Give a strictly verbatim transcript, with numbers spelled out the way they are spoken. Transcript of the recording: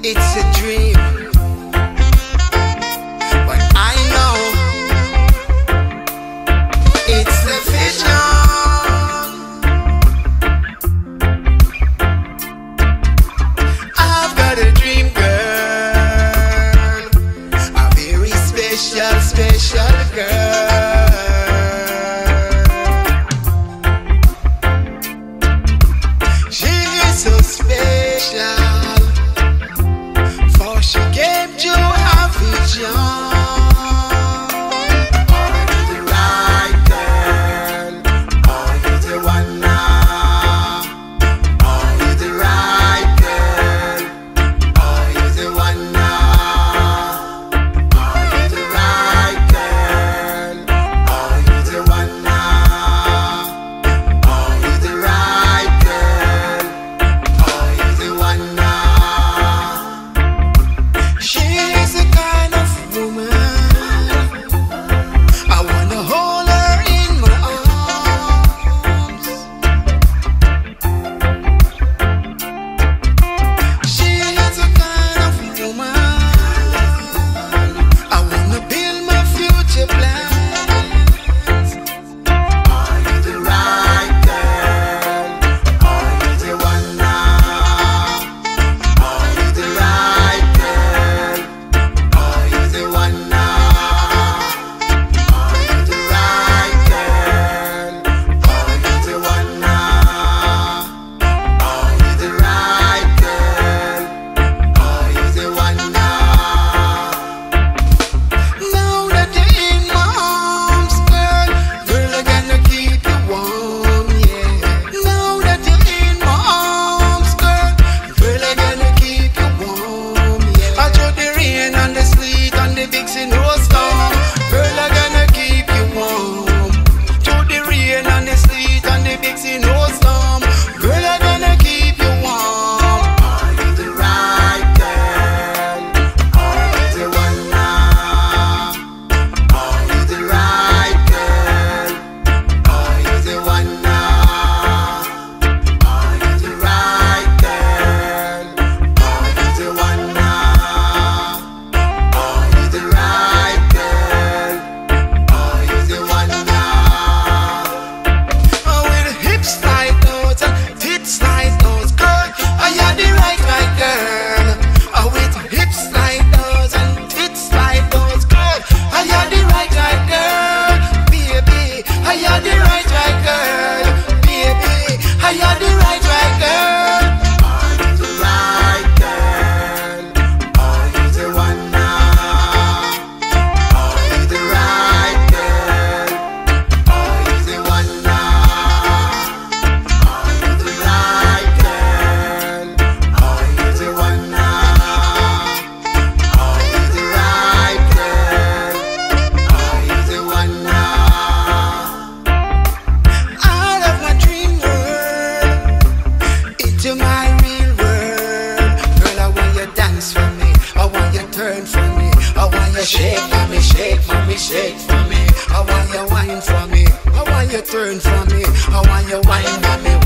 It's a dream, but I know it's the vision. I've got a dream, girl, a very special, special girl. She is so special. She came to have vision. Are you the right girl? Are you the one now? Are you the right girl? Are you the one now? Are you the right girl? Are you the one now? Are you the right girl? Are you the one now? She's the kind of woman I wanna hold her in my arms. She's the kind of woman I wanna build my future plans. Are you the right girl? Are you the one now? Are you the right girl? Are you the one now? Are you the right girl? Are you the one now? Are you the right girl? Are you the one now? Now that you're in my arms, girl, girl, I'm gonna keep you warm, yeah. Now that you're in my arms, girl, girl, I'm gonna keep you warm, yeah. I throw the rain and the sleet and the big snowstorm, girl, I'm gonna keep you warm. Through the rain and the sleet and the big snowstorm, girl, I'm gonna keep you warm. Are you the right girl? Are you the one now? Are you the right girl? Are you the one now? Are you the right girl? Are you the one now? Are you the right girl? Are you the one now? Oh, with hips like those and tits like those, girl, are you the right, right girl? Oh, with hips like those and tits like those, girl, are you the right, right girl? Baby, are you the right, right girl? Baby, are you the right, right girl? Are you the right girl? Are you the one now? Are you the right girl? Are you the one now? Are you the right girl? Are you the one now? Are you the right girl? Are you the one now? Out of my dream world into my real world, girl, I want you dance for me, I want you turn for me, I want you shake for me, shake for me, shake for me, I want you wine for me, I want you turn for me, I want you wine for me.